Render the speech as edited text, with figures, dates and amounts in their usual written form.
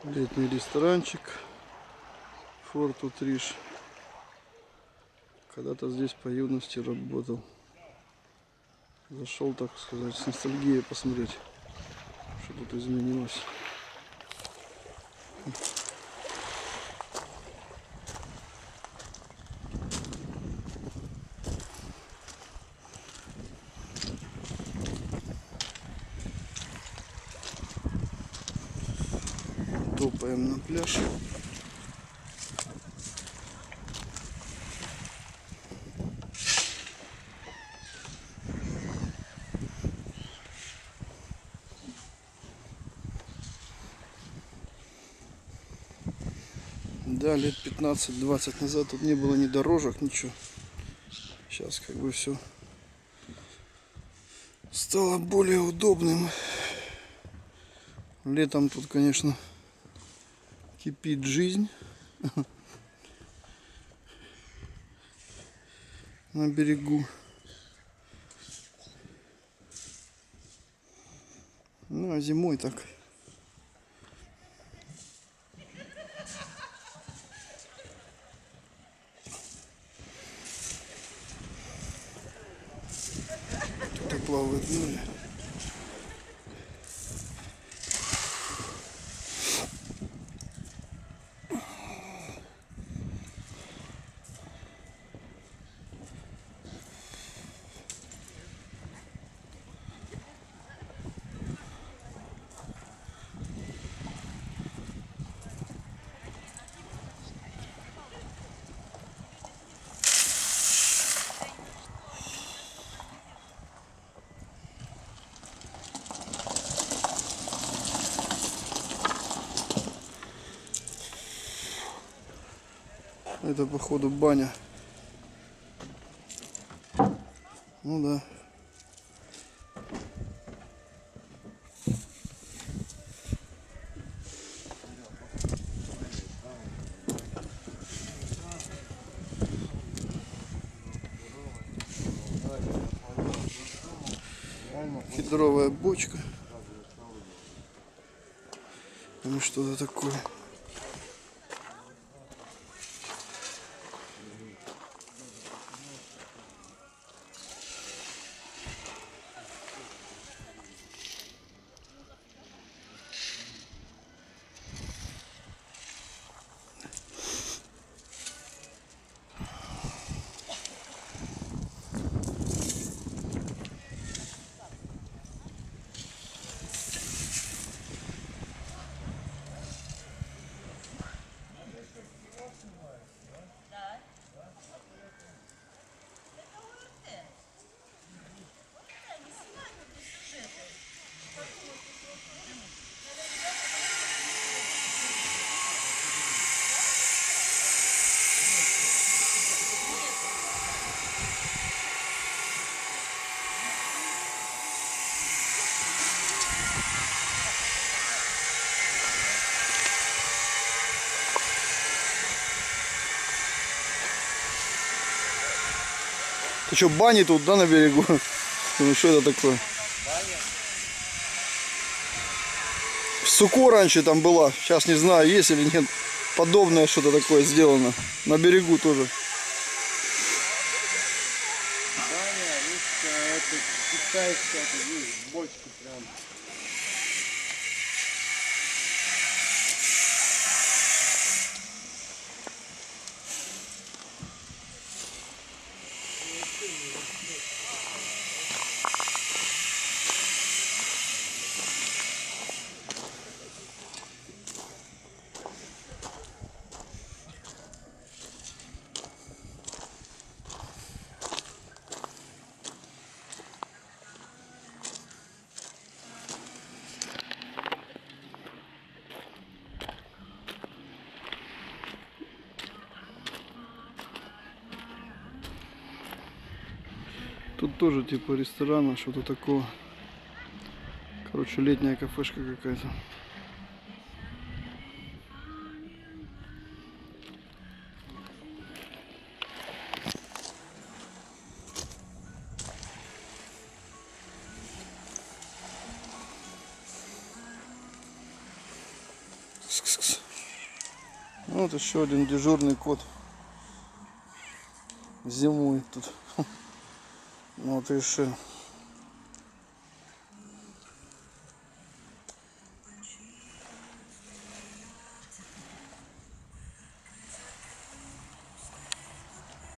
Летний ресторанчик Форт Утриш. Когда-то здесь по юности работал. Зашел, так сказать, с ностальгией посмотреть, что тут изменилось. Топаем на пляж. Да, лет 15-20 назад тут не было ни дорожек, ничего. Сейчас как бы все стало более удобным. Летом тут, конечно, кипит жизнь на берегу. Ну а зимой так. Тут плавает море. Это походу баня. Ну да. Кедровая бочка. Ну что-то такое. Ты что, бани тут, да, на берегу? Ну что это такое? Суко раньше там была, сейчас не знаю, есть или нет. Подобное что-то такое сделано. На берегу тоже. Баня, русская, это китайская, это видишь, бочки прям. Тут тоже типа ресторана, что-то такого. Короче, летняя кафешка какая-то. Кс-кс-кс. Вот еще один дежурный кот. Зимует тут. Вот решил.